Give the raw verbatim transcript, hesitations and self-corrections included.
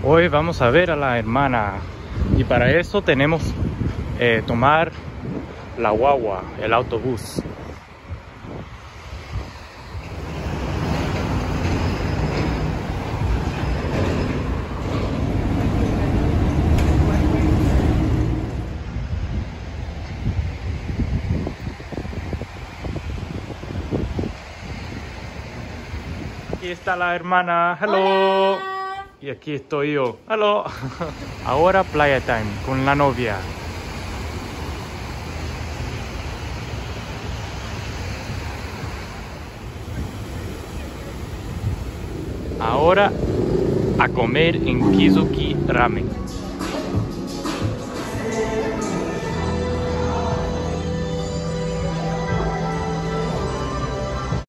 Hoy vamos a ver a la hermana y para eso tenemos eh, tomar la guagua, el autobús. Aquí está la hermana, hello. Hola. Y aquí estoy yo, hello. Ahora playa time con la novia. Ahora a comer en Kizuki Ramen.